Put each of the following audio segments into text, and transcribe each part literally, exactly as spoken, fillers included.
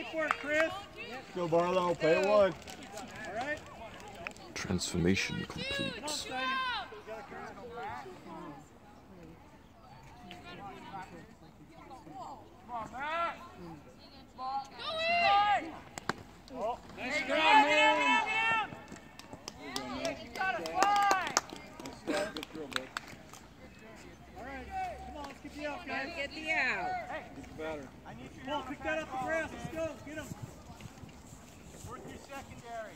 for it, Chris. Go Barlow, play it one. All right. Transformation complete. Oh, nice job, man. All right, come on, let's get the out, guys. Get the out. Get the batter. Paul, pick that up the grass. Let's go. Get him. Work your secondary.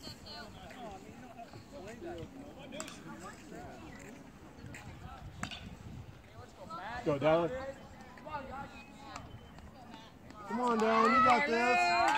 Go, Dallin. Come on, Dallin, you got this.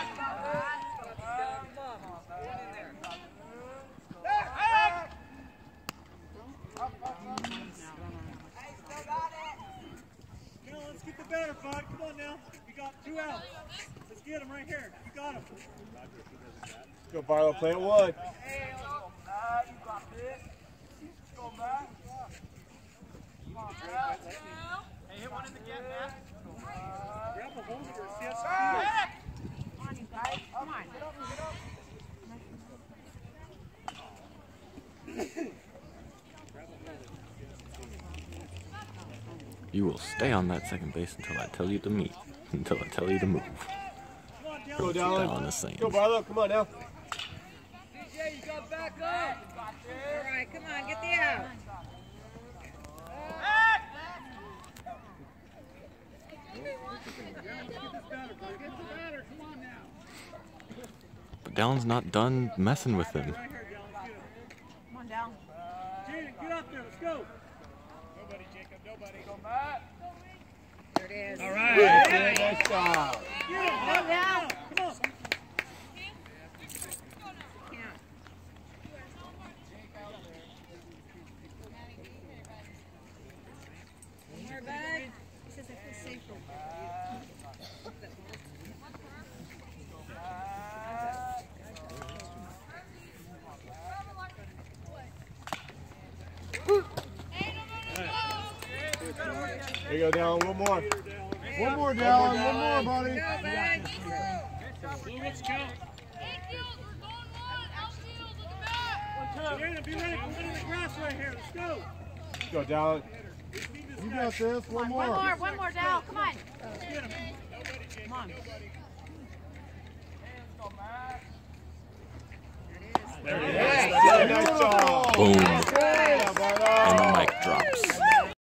Now let's get the batter, bud. Come on now. We got two outs. Let's get him right here. You got him. Go Barlow, play it one. Hey, let's go back. You got this. Let's go back. Come on, Matt. Hey, hit one in the gap, Matt. Grab a hold of her. See us. Come on, you guys. Come on. Get up, get up. You will stay on that second base until I tell you to meet, until I tell you to move. Go, Dallin. Dallin. the same. Go Barlow, come on now. D J, you got back up. All right, come on, get the out. But Dallin's not done messing with him. Right here, Dallin. Let's get him. Come on down. Jaden, get up there. Let's go. Nobody, Jacob, nobody. Go, Matt. There it is. All Right. right. Nice job. Get him. Come on. Come on. Can't. One more, bud. He says I feel safer. There you go, Dallin, one more. One more, Dallin, one more, buddy. Go, bud. Blue, let's count. Jaden, be ready for one in the grass right here. Let's go. Go, Dallin. You got this, one more. One more, one more, Dal. Come on. Let's get him. Come on. There it is. Nice job. Boom. Yeah, Barlow. And the mic drops.